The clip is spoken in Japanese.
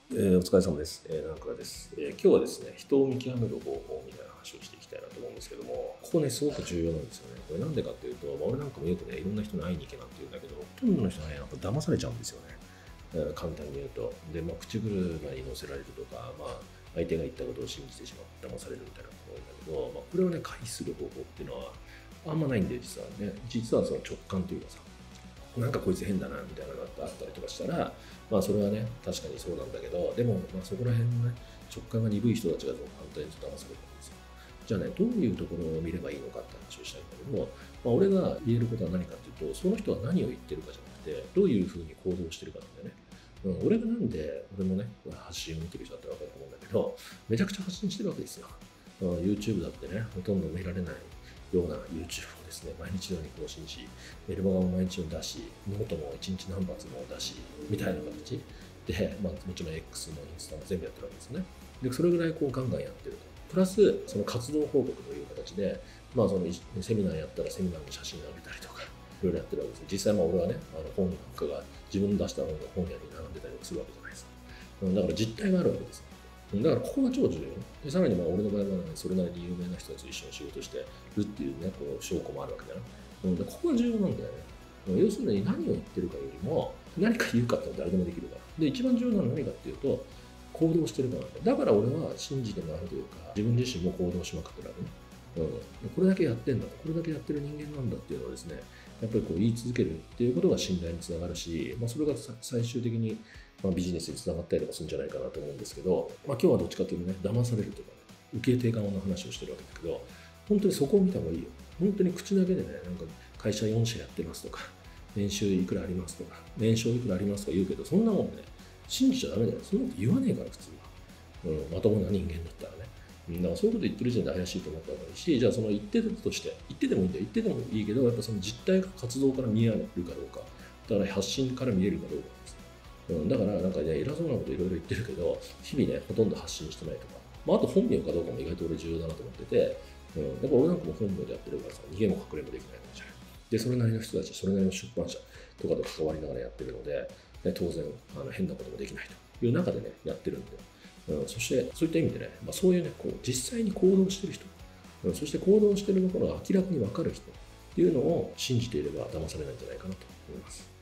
お疲れ様です。南倉です。今日はですね、人を見極める方法みたいな話をしていきたいなと思うんですけども、ここね、すごく重要なんですよね。これなんでかっていうと、俺なんかもよくね、いろんな人に会いに行けなんて言うんだけど、ほとんどの人はね、なんか騙されちゃうんですよね。簡単に言うと。で、口車に乗せられるとか、相手が言ったことを信じてしまって騙されるみたいなことが多いんだけど、これをね、回避する方法っていうのは、あんまないんで、実はね。実はその直感というかさ、なんかこいつ変だなみたいなのがあったりとかしたら、それはね、確かにそうなんだけど、でも、そこら辺のね、直感が鈍い人たちが簡単に騙されるんですよ。じゃあね、どういうところを見ればいいのかって話をしたいんだけど、俺が言えることは何かっていうと、その人は何を言ってるかじゃなくて、どういうふうに行動してるかなんだよね。俺がなんで、俺もね、発信を見てる人だったら分かると思うんだけど、めちゃくちゃ発信してるわけですよ。YouTube だってね、ほとんど見られないような YouTube をですね、毎日のように更新し、メルマガも毎日の出し、ノートも1日何発も出し、みたいな形で、もちろん X もインスタも全部やってるわけですね。で、それぐらいこうガンガンやってると。プラス、その活動報告という形で、そのセミナーやったらセミナーの写真を上げたりとか、いろいろやってるわけです。実際俺はね、本なんかが自分で出した本が本屋に並んでたりするわけじゃないですか。だから実態があるわけです。だからここが超重要で、さらに俺の場合は、ね、それなりに有名な人たちと一緒に仕事してるっていうね、こう証拠もあるわけだな。でここが重要なんだよね。要するに何を言ってるかよりも、何か言うかって誰でもできるから。で、一番重要なのは何かっていうと、行動してるかなんだ。だから俺は信じてもらうというか、自分自身も行動しまくってるわけね。これだけやってんだと、これだけやってる人間なんだっていうのをですね、やっぱりこう言い続けるっていうことが信頼につながるし、それが最終的にビジネスにつながったりとかするんじゃないかなと思うんですけど、今日はどっちかというとね、騙されるとかね、受け手側の話をしてるわけだけど、本当にそこを見た方がいいよ。本当に口だけでね、なんか会社4社やってますとか、年収いくらありますとか、年商いくらありますとか言うけど、そんなもんね、信じちゃダメだよ。そんなこと言わねえから、普通は。まともな人間だったらね。だからそういうこと言ってる時点で怪しいと思った方がいいし、じゃあその言ってるとして、言っててもいいんだよ。言っててもいいけど、やっぱその実態が活動から見えるかどうか、だから発信から見えるかどうかですね。だからなんかね、偉そうなこといろいろ言ってるけど、日々ね、ほとんど発信してないとか、あと本名かどうかも意外と俺重要だなと思ってて、やっぱ俺なんかも本名でやってるからさ、逃げも隠れもできないわけじゃない。で、それなりの人たち、それなりの出版社とかと関わりながらやってるので、当然変なこともできないという中でね、やってるんで、そしてそういった意味でね、そういうね、こう実際に行動してる人、そして行動してるところが明らかに分かる人っていうのを信じていれば騙されないんじゃないかなと思います。